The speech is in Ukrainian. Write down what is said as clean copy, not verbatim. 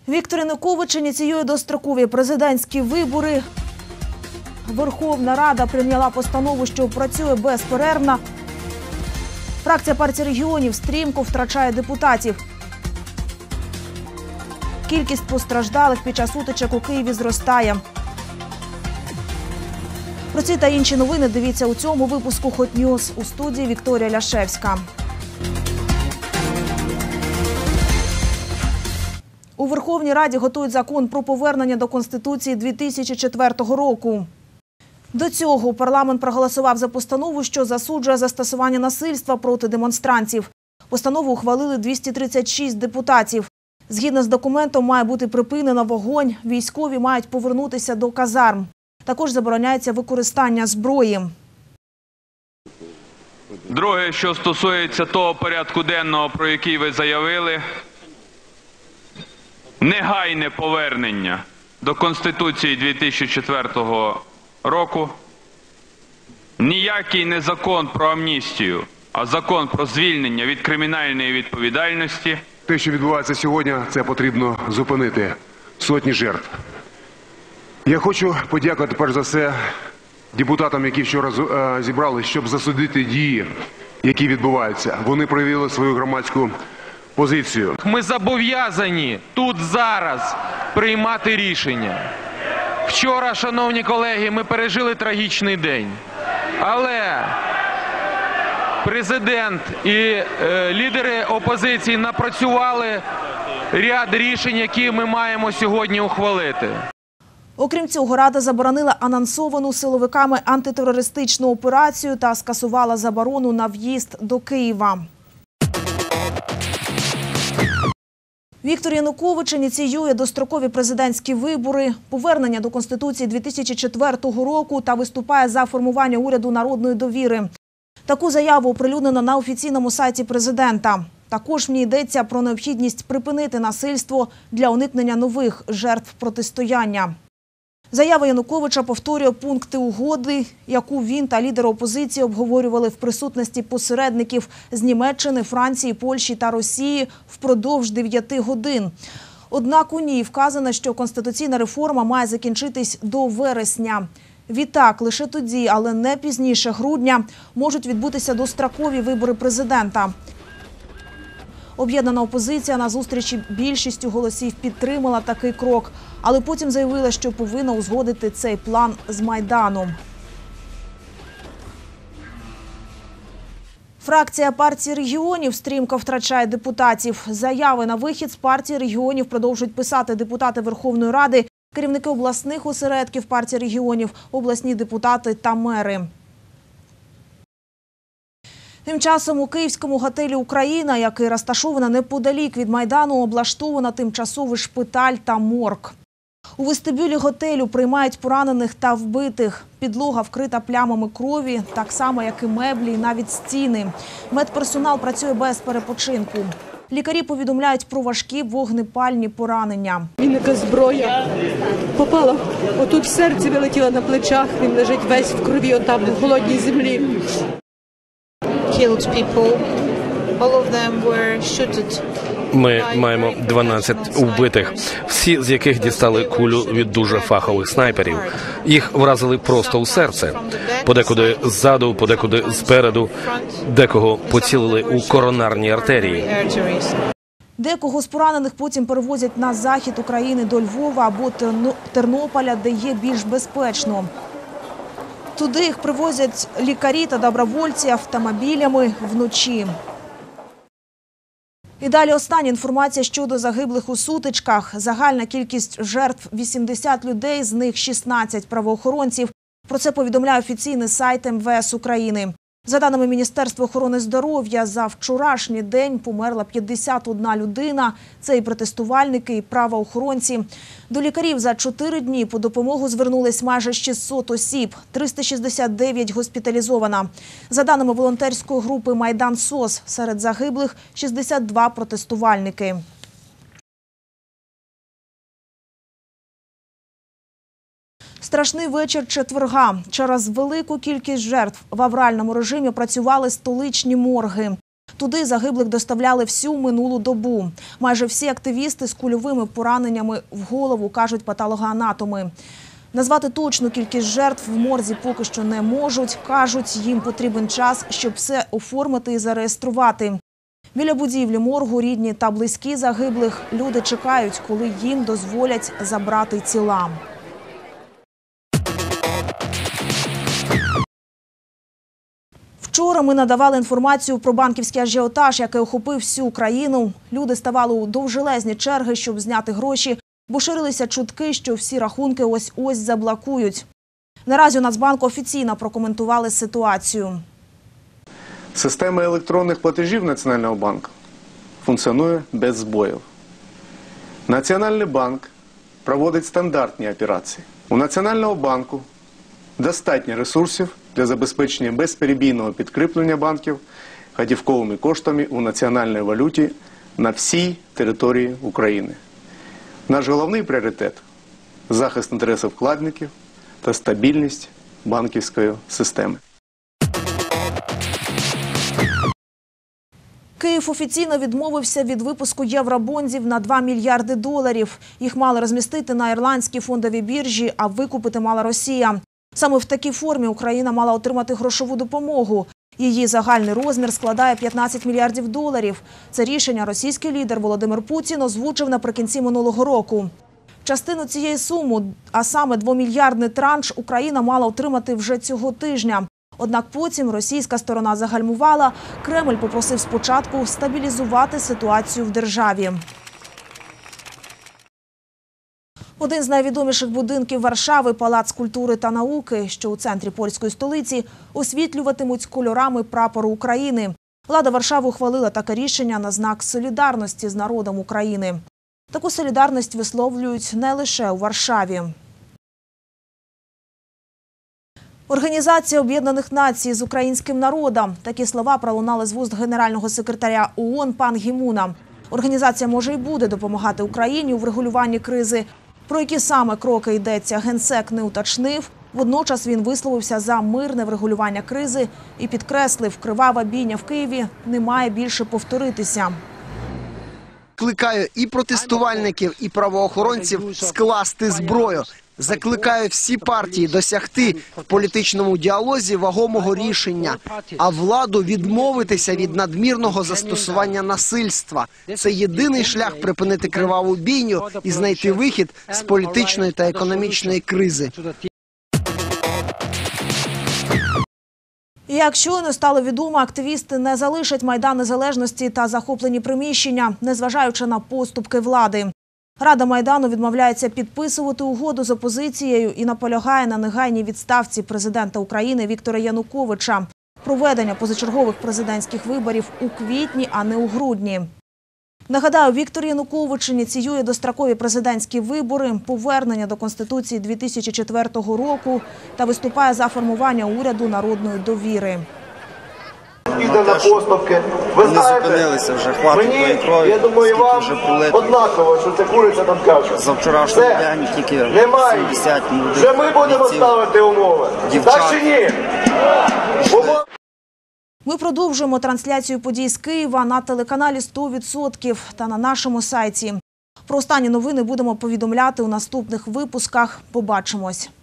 Віктор Янукович ініціює дострокові президентські вибори. Верховна Рада прийняла постанову, що працює безперервно. Фракція партії регіонів стрімко втрачає депутатів. Кількість постраждалих під час утичок у Києві зростає. Про ці та інші новини дивіться у цьому випуску Hot News. У студії Вікторія Ляшевська. У Верховній Раді готують закон про повернення до Конституції 2004 року. До цього парламент проголосував за постанову, що засуджує застосування насильства проти демонстрантів. Постанову ухвалили 236 депутатів. Згідно з документом, має бути припинено вогонь, військові мають повернутися до казарм. Також забороняється використання зброї. Друге, що стосується того порядку денного, про який ви заявили, негайне повернення до Конституції 2004 року. Ніякий не закон про амністію, а закон про звільнення від кримінальної відповідальності. Те, що відбувається сьогодні, це потрібно зупинити. Сотні жертв. Я хочу подякувати, перш за все, депутатам, які вчора зібралися, щоб засудити дії, які відбуваються. Вони проявили свою громадську позицію. Ми зобов'язані тут, зараз приймати рішення. Вчора, шановні колеги, ми пережили трагічний день. Але президент і лідери опозиції напрацювали ряд рішень, які ми маємо сьогодні ухвалити. Окрім цього, Рада заборонила анонсовану силовиками антитерористичну операцію та скасувала заборону на в'їзд до Києва. Віктор Янукович ініціює дострокові президентські вибори, повернення до Конституції 2004 року та виступає за формування уряду народної довіри. Таку заяву оприлюднено на офіційному сайті президента. Також в ній йдеться про необхідність припинити насильство для уникнення нових жертв протистояння. Заява Януковича повторює пункти угоди, яку він та лідери опозиції обговорювали в присутності посередників з Німеччини, Франції, Польщі та Росії впродовж 9 годин. Однак у ній вказано, що конституційна реформа має закінчитись до вересня. Відтак, лише тоді, але не пізніше грудня, можуть відбутися дострокові вибори президента. Об'єднана опозиція на зустрічі більшістю голосів підтримала такий крок, але потім заявила, що повинна узгодити цей план з Майданом. Фракція партії регіонів стрімко втрачає депутатів. Заяви на вихід з партії регіонів продовжують писати депутати Верховної Ради, керівники обласних осередків партії регіонів, обласні депутати та мери. Тим часом у київському готелі «Україна», який розташовано неподалік від Майдану, облаштовано тимчасовий шпиталь та морг. У вестибюлі готелю приймають поранених та вбитих. Підлога вкрита плямами крові, так само, як і меблі, і навіть стіни. Медперсонал працює без перепочинку. Лікарі повідомляють про важкі вогнепальні поранення. Він якась зброя попала, отут в серці вилетіла на плечах, він лежить весь в крові, отам в холодній землі. Ми маємо 12 вбитих, всі з яких дістали кулю від дуже фахових снайперів. Їх вразили просто у серце. Подекуди ззаду, подекуди спереду, декого поцілили у коронарні артерії. Декого з поранених потім перевозять на захід України до Львова або Тернополя, де є більш безпечно. Туди їх привозять лікарі та добровольці автомобілями вночі. І далі остання інформація щодо загиблих у сутичках. Загальна кількість жертв – 80 людей, з них 16 правоохоронців. Про це повідомляє офіційний сайт МВС України. За даними Міністерства охорони здоров'я, за вчорашній день померла 51 людина. Це і протестувальники, і правоохоронці. До лікарів за 4 дні по допомогу звернулись майже 600 осіб, 369 госпіталізовано. За даними волонтерської групи «Майдан СОС», серед загиблих – 62 протестувальники. Страшний вечір четверга. Через велику кількість жертв в авральному режимі працювали столичні морги. Туди загиблих доставляли всю минулу добу. Майже всі активісти з кульовими пораненнями в голову, кажуть патологоанатоми. Назвати точну кількість жертв в морзі поки що не можуть. Кажуть, їм потрібен час, щоб все оформити і зареєструвати. Біля будівлі моргу рідні та близькі загиблих люди чекають, коли їм дозволять забрати тіла. Вчора ми надавали інформацію про банківський ажіотаж, який охопив всю країну. Люди ставали у довжелезні черги, щоб зняти гроші, бо ширилися чутки, що всі рахунки ось-ось заблокують. Наразі у Нацбанку офіційно прокоментували ситуацію. Система електронних платежів Національного банку функціонує без збоїв. Національний банк проводить стандартні операції. У Національного банку достатньо ресурсів для забезпечення безперебійного підкріплення банків готівковими коштами у національній валюті на всій території України. Наш головний пріоритет – захист інтересів вкладників та стабільність банківської системи. Київ офіційно відмовився від випуску євробондів на 2 мільярди доларів. Їх мали розмістити на ірландській фондовій біржі, а викупити мала Росія. Саме в такій формі Україна мала отримати грошову допомогу. Її загальний розмір складає 15 мільярдів доларів. Це рішення російський лідер Володимир Путін озвучив наприкінці минулого року. Частину цієї суми, а саме 2-мільярдний транш, Україна мала отримати вже цього тижня. Однак потім російська сторона загальмувала. Кремль попросив спочатку стабілізувати ситуацію в державі. Один з найвідоміших будинків Варшави – Палац культури та науки, що у центрі польської столиці, освітлюватимуть кольорами прапору України. Влада Варшави ухвалила таке рішення на знак солідарності з народом України. Таку солідарність висловлюють не лише у Варшаві. Організація Об'єднаних Націй з українським народом. Такі слова пролунали з вуст генерального секретаря ООН Пан Гі Муна. Організація може і буде допомагати Україні у врегулюванні кризи. Про які саме кроки йдеться, генсек не уточнив. Водночас він висловився за мирне врегулювання кризи і підкреслив, кривава бійня в Києві не має більше повторитися. Закликаю і протестувальників, і правоохоронців скласти зброю. Закликаю всі партії досягти в політичному діалозі вагомого рішення, а владу відмовитися від надмірного застосування насильства. Це єдиний шлях припинити криваву бійню і знайти вихід з політичної та економічної кризи. Як щойно стало відомо, активісти не залишать Майдан Незалежності та захоплені приміщення, незважаючи на поступки влади. Рада Майдану відмовляється підписувати угоду з опозицією і наполягає на негайній відставці президента України Віктора Януковича. Проведення позачергових президентських виборів у квітні, а не у грудні. Нагадаю, Віктор Янукович ініціює дострокові президентські вибори, повернення до Конституції 2004 року та виступає за формування уряду народної довіри. Іде на поступки. Ви знаєте, мені, я думаю, вам однаково, що це куриця там каша. За вчорашнього дня тільки немає. 70 людей. Вже ми будемо ставити умови. Так чи ні? Ми продовжуємо трансляцію подій з Києва на телеканалі «100%» та на нашому сайті. Про останні новини будемо повідомляти у наступних випусках. Побачимось.